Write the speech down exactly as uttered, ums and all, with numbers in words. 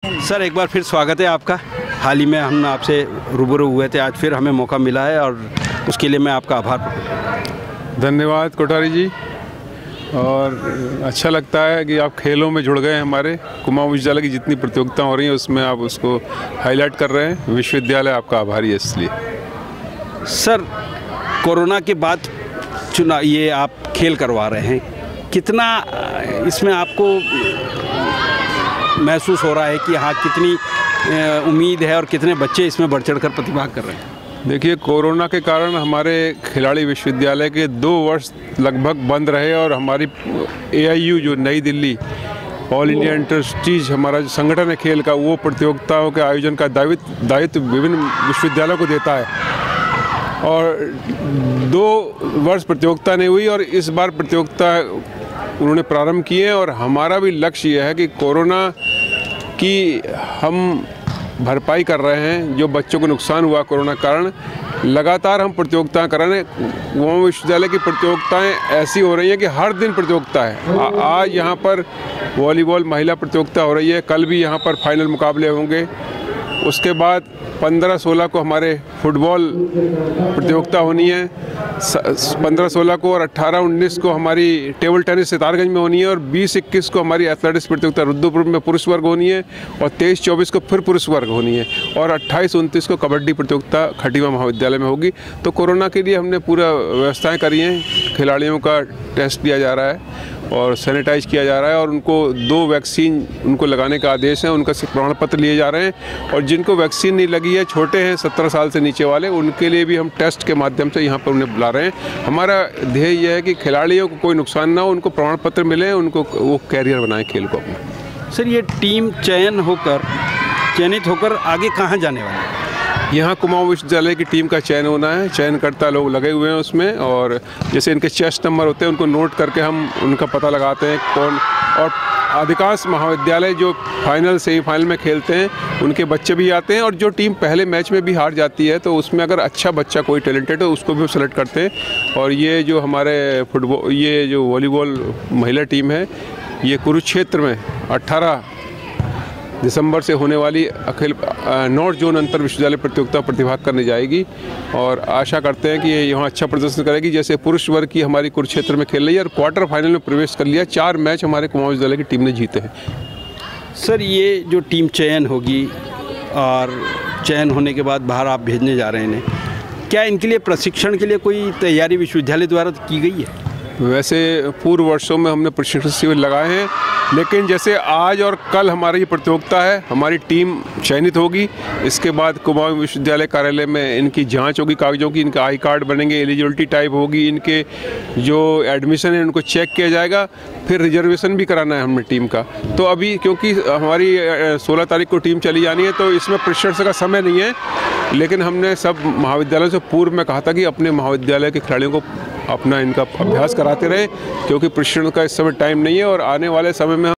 Sir एक बार फिर स्वागत है आपका। हाल ही में हम आपसे रूबरू हुए थे, आज फिर हमें मौका मिला है और उसके लिए मैं आपका आभार। धन्यवाद कोठारी जी। और अच्छा लगता है कि आप खेलों में जुड़ गए। हमारे कुमाऊं विश्वविद्यालय की जितनी प्रतियोगिता हो रही हैं उसमें आप उसको हाईलाइट कर रहे हैं। विश्वविद्यालय आपका आभारी है इसलिए। सर कोरोना के बाद चुना ये आप खेल करवा रहे हैं, कितना इसमें आपको महसूस हो रहा है कि हाँ कितनी उम्मीद है और कितने बच्चे इसमें बढ़ चढ़ कर प्रतिभाग कर रहे हैं? देखिए, कोरोना के कारण हमारे खिलाड़ी विश्वविद्यालय के दो वर्ष लगभग बंद रहे और हमारी ए आई यू जो नई दिल्ली ऑल इंडिया इंडस्ट्रीज हमारा जो संगठन है खेल का, वो प्रतियोगिताओं के आयोजन का दायित्व दायित्व विभिन्न विश्वविद्यालयों को देता है। और दो वर्ष प्रतियोगिता नहीं हुई और इस बार प्रतियोगिता उन्होंने प्रारंभ किए हैं। और हमारा भी लक्ष्य ये है कि कोरोना की हम भरपाई कर रहे हैं। जो बच्चों को नुकसान हुआ कोरोना कारण, लगातार हम प्रतियोगिताएं कर रहे हैं। कुमाऊं विश्वविद्यालय की प्रतियोगिताएं ऐसी हो रही हैं कि हर दिन प्रतियोगिता है। आ, आज यहाँ पर वॉलीबॉल महिला प्रतियोगिता हो रही है, कल भी यहाँ पर फाइनल मुकाबले होंगे। उसके बाद पंद्रह सोलह को हमारे फुटबॉल प्रतियोगिता होनी है, पंद्रह सोलह को, और अट्ठारह उन्नीस को हमारी टेबल टेनिस सितारगंज में होनी है, और बीस इक्कीस को हमारी एथलेटिक्स प्रतियोगिता रुद्रपुर में पुरुष वर्ग होनी है, और तेईस चौबीस को फिर पुरुष वर्ग होनी है, और अट्ठाईस उनतीस को कबड्डी प्रतियोगिता खटीमा महाविद्यालय में होगी। तो कोरोना के लिए हमने पूरा व्यवस्थाएँ करी हैं। खिलाड़ियों का टेस्ट दिया जा रहा है और सैनिटाइज किया जा रहा है, और उनको दो वैक्सीन उनको लगाने का आदेश है। उनका प्रमाण पत्र लिए जा रहे हैं, और जिनको वैक्सीन नहीं लगी है, छोटे हैं सत्रह साल से नीचे वाले, उनके लिए भी हम टेस्ट के माध्यम से यहाँ पर उन्हें बुला रहे हैं। हमारा ध्येय यह है कि खिलाड़ियों को कोई नुकसान ना हो, उनको प्रमाण पत्र मिले, उनको वो कैरियर बनाएं खेल को अपना। सर ये टीम चयन होकर चयनित होकर आगे कहाँ जाने वाला है? यहाँ कुमाऊं विश्वविद्यालय की टीम का चयन होना है। चयनकर्ता लोग लगे हुए हैं उसमें, और जैसे इनके चेस्ट नंबर होते हैं उनको नोट करके हम उनका पता लगाते हैं कौन। और अधिकांश महाविद्यालय जो फाइनल सेमीफाइनल में खेलते हैं उनके बच्चे भी आते हैं, और जो टीम पहले मैच में भी हार जाती है तो उसमें अगर अच्छा बच्चा कोई टैलेंटेड है उसको भी हम सेलेक्ट करते हैं। और ये जो हमारे फुटबॉल ये जो वॉलीबॉल महिला टीम है, ये कुरुक्षेत्र में अट्ठारह दिसंबर से होने वाली अखिल नॉर्थ जोन अंतर विश्वविद्यालय प्रतियोगिता प्रतिभाग करने जाएगी, और आशा करते हैं कि ये यहाँ अच्छा प्रदर्शन करेगी। जैसे पुरुष वर्ग की हमारी कुरुक्षेत्र में खेल रही है और क्वार्टर फाइनल में प्रवेश कर लिया। चार मैच हमारे कुमाऊं विश्वविद्यालय की टीम ने जीते हैं। सर ये जो टीम चयन होगी और चयन होने के बाद बाहर आप भेजने जा रहे हैं, क्या इनके लिए प्रशिक्षण के लिए कोई तैयारी विश्वविद्यालय द्वारा की गई है? वैसे पूर्व वर्षों में हमने प्रशिक्षण शिविर लगाए हैं, लेकिन जैसे आज और कल हमारी ये प्रतियोगिता है, हमारी टीम चयनित होगी। इसके बाद कुमाऊं विश्वविद्यालय कार्यालय में इनकी जांच होगी कागजों की, इनका आई कार्ड बनेंगे, एलिजिबिलिटी टाइप होगी, इनके जो एडमिशन है उनको चेक किया जाएगा, फिर रिजर्वेशन भी कराना है हमने टीम का। तो अभी क्योंकि हमारी सोलह तारीख को टीम चली जानी है तो इसमें प्रशिक्षण का समय नहीं है, लेकिन हमने सब महाविद्यालयों से पूर्व में कहा था कि अपने महाविद्यालय के खिलाड़ियों को अपना इनका अभ्यास कराते रहे, क्योंकि प्रशिक्षण का इस समय टाइम नहीं है, और आने वाले समय में